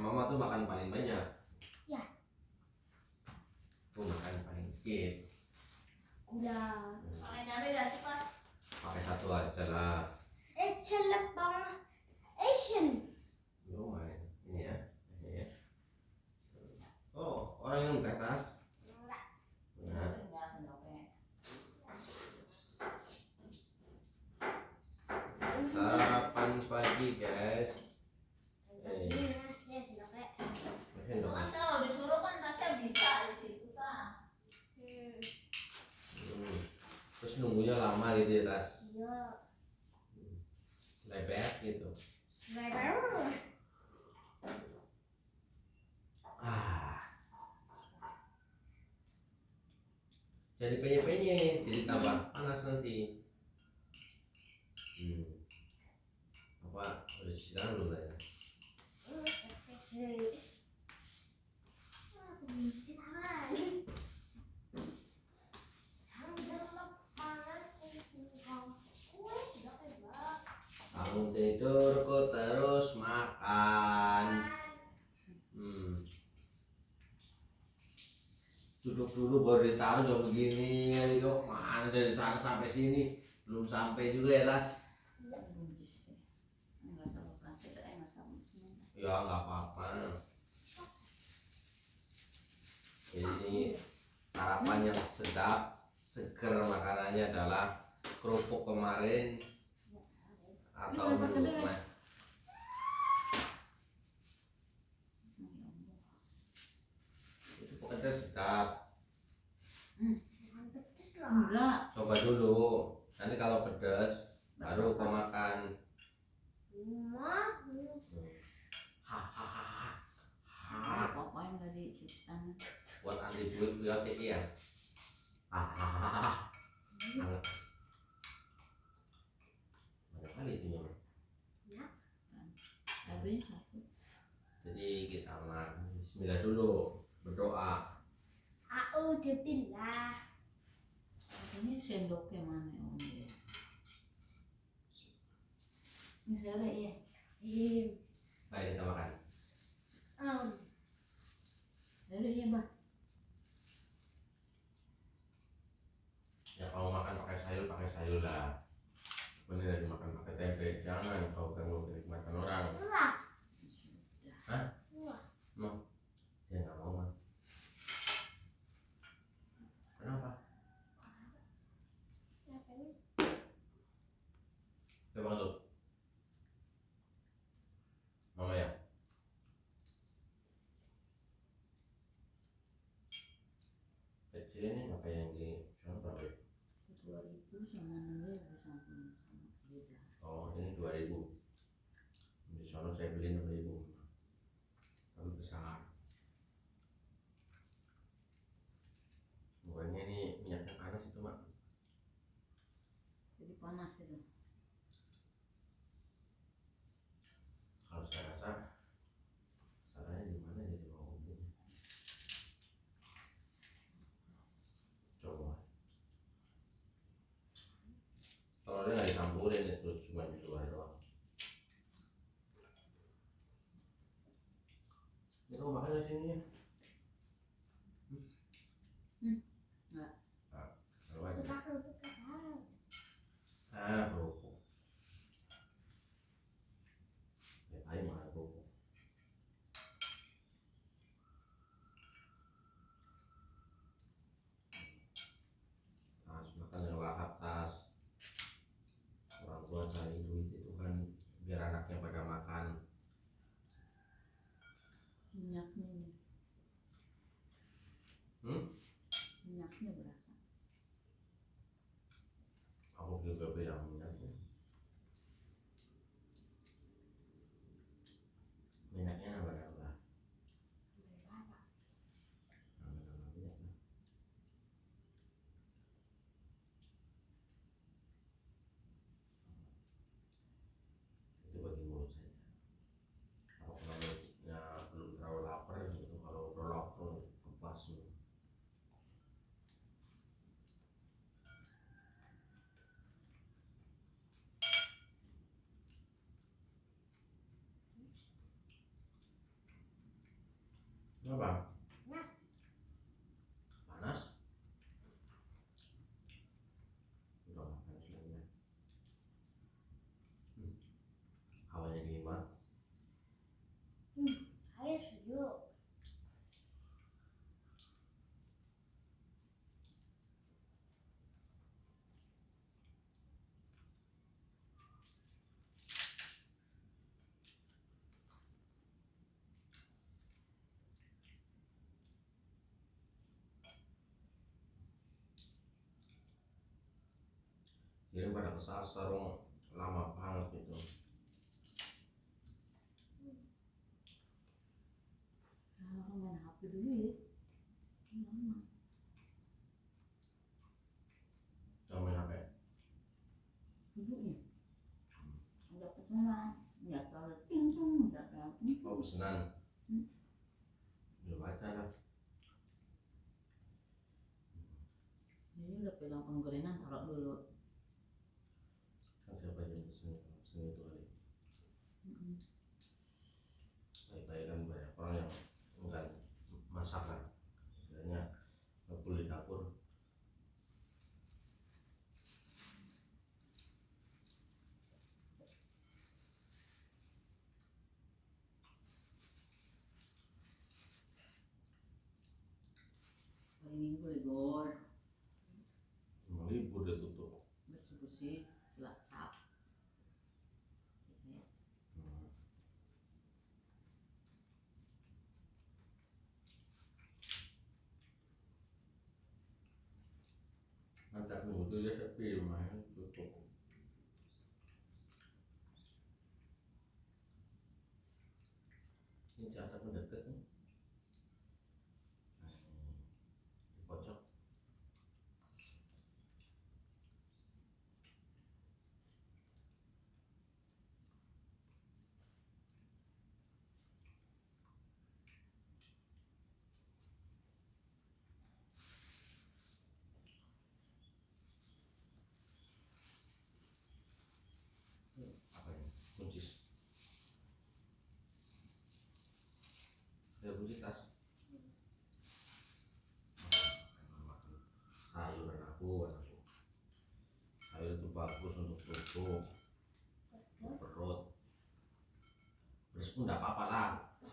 mama tuh makan paling banyak. Ya. Tuh makan paling dikit. Udah. Pakai cabai gak sih Pak? Pakai satu aja lah. Lepang. Action. Yo main ini ya. Ini ya. Oh orang yang ke atas. Enggak. Nah. Enggak, enggak. Sarapan pagi guys. Itu kan kalau disuruh kan tasnya bisa di situ tas. Terus nunggunya lama gitu ya tas. Iya. Selebet gitu. Sweater. Jadi penye-penye, jadi tambah panas nanti. Apa udah cuci tangan belum ya? Bangun tidur kok terus makan. Duduk dulu baru ditaruh jam begini yuk mana dari sana sampai sini belum sampai juga ya tas. Ya nggak apa-apa. Ini sarapan yang sedap, seger makanannya adalah kerupuk kemarin atau menurut itu pedas sedap. Enggak. Coba dulu, nanti kalau pedas baru kau makan. Apa yang tadi cuci tangan? Buat antibiotik ya. Hangat. Banyak kali itu nyaman. Cabai satu. Jadi kita makan bismillah dulu, berdoa. Alhamdulillah. Ini sendoknya mana Om? Ini saya ya. Baik kita makan. Saya ya Bah. Ya kalau makan pakai sayur lah. Bener dimakan pakai tempe, jangan kau ganggu kenikmatan orang. Hah? Mau? Dia nggak mau mah. Kenapa? Coba tuh. Mama ya. Kecil ini apa yang di sana berapa? 2.000 sama 6.000 sama beda. Oh ini 2.000. Di sana saya beli 6.000. Tapi besar. Bukannya ini minyaknya panas itu mak. Jadi panas itu. Kalau saya rasa salahnya di mana jadi mau begini. Coba. Kalau dia nggak ditampurin itu cuma di luar doang. Ini kamu makan di sini ya? Enggak. Kalau aja. Kerupuk. Ya, ayo makan kerupuk. Harus makan yang lahap tas. Orang tua cari duit itu kan biar anaknya pada makan. Minyaknya. Hmm? Minyaknya berasa. pada kesasar lama banget gitu. Orang main HP dulu ya. Lama. Jangan main HP. Duduknya. Enggak pesanan. Enggak tahu tung enggak tahu. Oh pesenan. Ya baca lah. Ini udah pegang penggorengan taruh dulu. Kan siapa yang pesen itu kali. Saya kan banyak orang yang enggak masak kan. Sebenarnya ngebul di dapur. Hari Minggu libur. Mau libur dia tutup. Bersih-bersih Cilacap. Nanti minggu itu dia sepi rumahnya tutup. Ini cara mendekat nih. Di pojok. Apa ini? Kuncis. Saya kunci tas. Sayuran aku. Sayur itu bagus untuk tubuh, perut. Beres pun tidak apa-apa lah.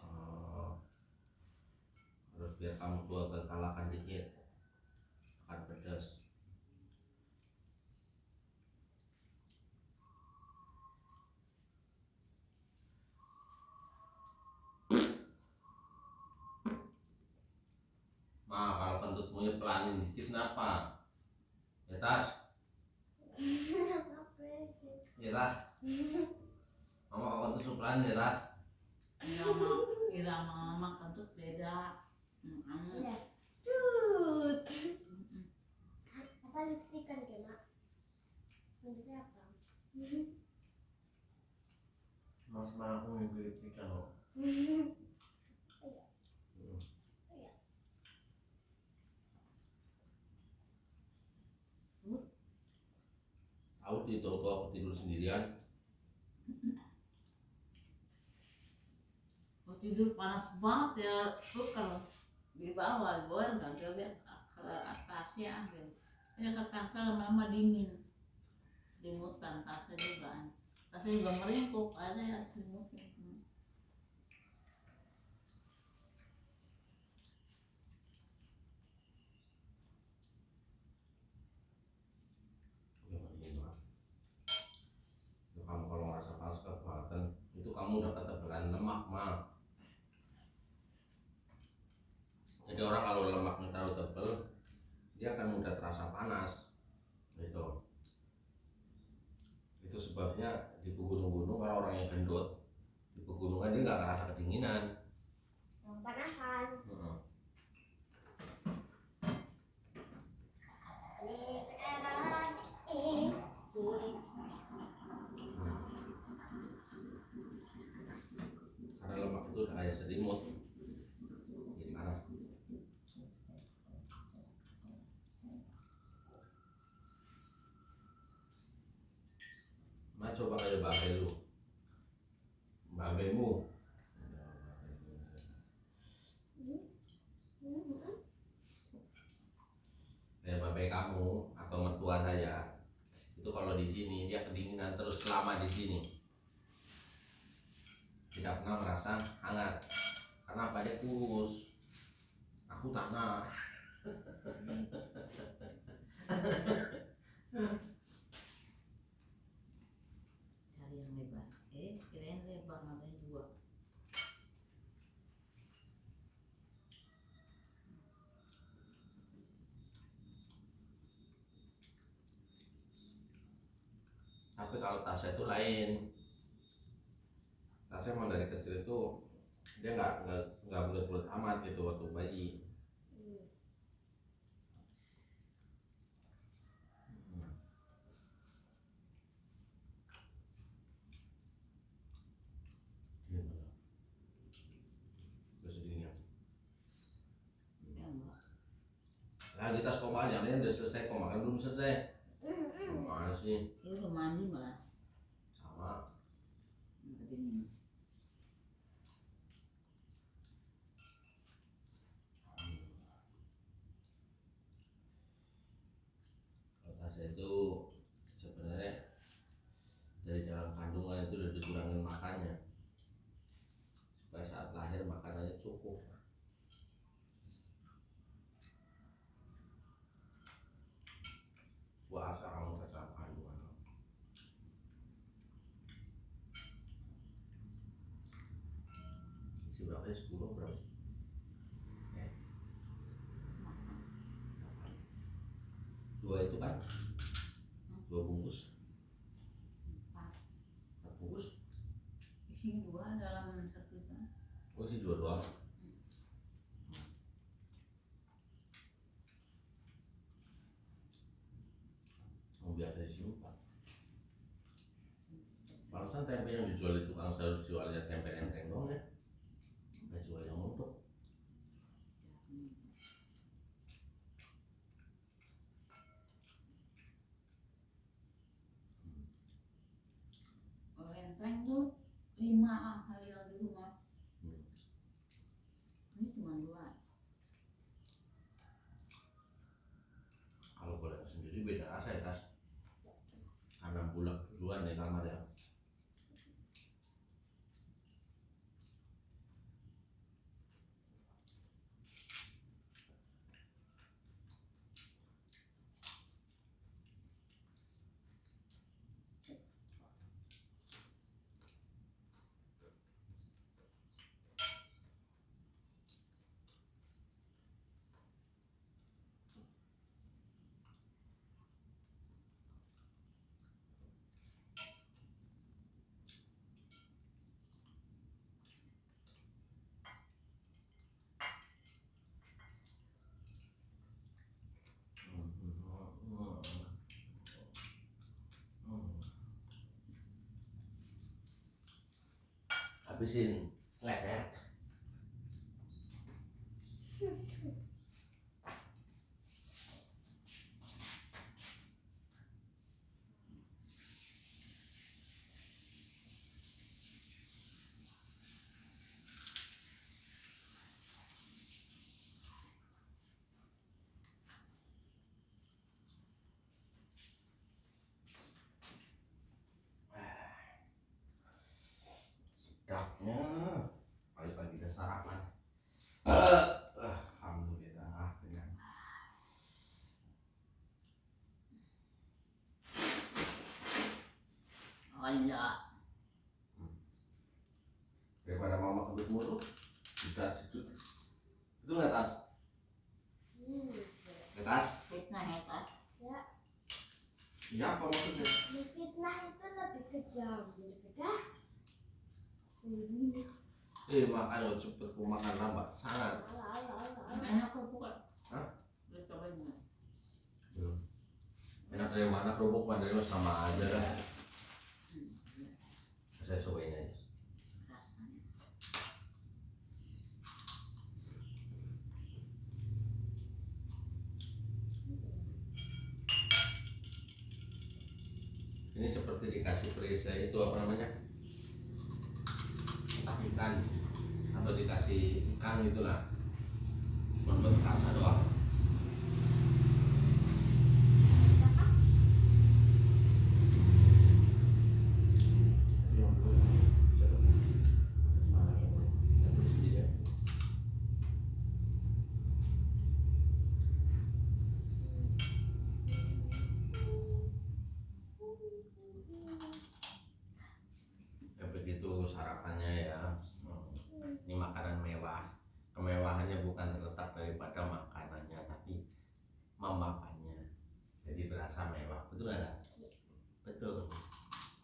Harus biar kamu tua kalahkan dikit. Makan pedas. Kalau kentutmu ya pelanin dikit kenapa? Ya tas? Ya tas? Mama kalau kentut pelanin ya tas? Irama mama kentut beda. Tut. Apa lipstikan ke mak? Bentuknya apa? Mas aku minggu itu kan loh. Aku tidur sendirian. Mau tidur panas banget ya, tuh kalau di bawah nggak lihat ke atasnya gitu. Ya ke kasar lama-lama dingin, selimutan kasar juga, kasar juga meringkuk ada ya selimutnya. Kamu kalau ngerasa panas kebatan itu kamu udah ketebalan lemak mah. Jadi orang kalau lemaknya terlalu tebal dia akan mudah terasa panas gitu. Itu sebabnya di pegunung-gunung kalau orang yang gendut di pegunungan dia nggak ngerasa kedinginan. Yang panasan. Karena lemak itu udah kayak selimut. Gimana? Nah coba kayak babe lu, babemu. Kayak babe kamu atau mertua saya itu kalau di sini dia kedinginan terus selama di sini tidak pernah merasa hangat karena apa dia kurus. Aku tanah. Cari yang lebar, kirain lebar namanya dua. Tapi kalau Tasya itu lain. Tasya emang dari kecil itu dia nggak bulat-bulat amat gitu waktu bayi. Nah kita sekolah aja, ini udah selesai kok, makan belum selesai. Mana sih? Ini udah mandi malah. Sama. Kalau Tasya itu sebenarnya dari dalam kandungan itu udah dikurangin makannya supaya saat lahir makanannya cukup. Puasa kamu kecap kandungan. Isi berapa ya? 10 berapa? Dua itu kan? 2 bungkus? 4 bungkus? Isinya 2 dalam 1 kan. Oh isi 2 doang. Oh biasa isi 4. Balasan tempe yang dijual itu kan selalu jualnya tempe enteng dong ya. Nggak jual yang untuk. Lenteng tuh 5 hari yang di rumah. Ini cuma 2. Kalau boleh sendiri beda rasa ya Tas. Karena bulak duluan di kamar ya. Habisin seleket. Sedapnya pagi-pagi udah sarapan. Alhamdulillah kenyang. Allah. Daripada mama kebut mulu bisa sejut. Itu nggak Tas? Nggak Tas? Fitnah ya kan? Ya, Iya apa maksudnya? fitnah itu lebih kejam daripada Makan lo cepet ku makan lambat sangat. Enak kok bukan? Hah? Udah cobain nggak? Belum. Enak dari mana kerupuk dari lo sama aja dah. Saya cobain aja. Rasanya. Ini seperti dikasih perisai itu apa namanya? Entah ikan atau dikasih ikan gitulah. Membuat rasa doang. Ya begitu sarapannya ya. Ini makanan mewah. Kemewahannya bukan terletak daripada makanannya, tapi memakannya. Jadi berasa mewah. Betul nggak? Betul.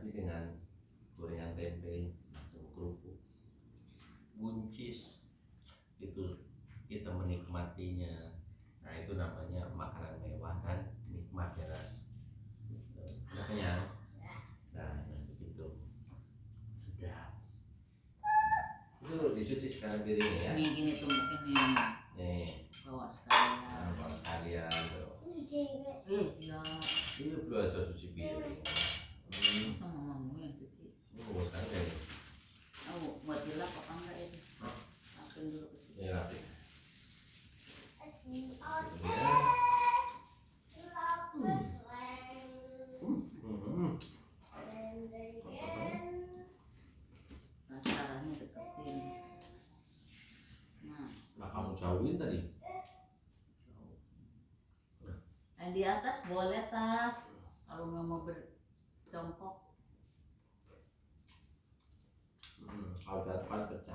Ini dengan gorengan tempe sama kerupuk. Buncis itu kita menikmatinya. Nah itu namanya makanan mewah dan nikmat ya Ras. Udah kenyang? Nah begitu. Sedap. Itu dicuci sekarang piringnya ya. Ini gini tumbuk ini Nih, bawa sekalian. buat kalian tuh. Ya, Ini perlu aja cuci piring. sama mamamu yang cuci. Ini mau buat kalian nih. Oh, buat dilap apa enggak itu? Lapin dulu ke situ. Ini rapi. Nah, caranya deketin. Nah, Nah kamu jauhin tadi. yang di atas boleh tas. Kalau nggak mau berjongkok. Kalau di depan pecah.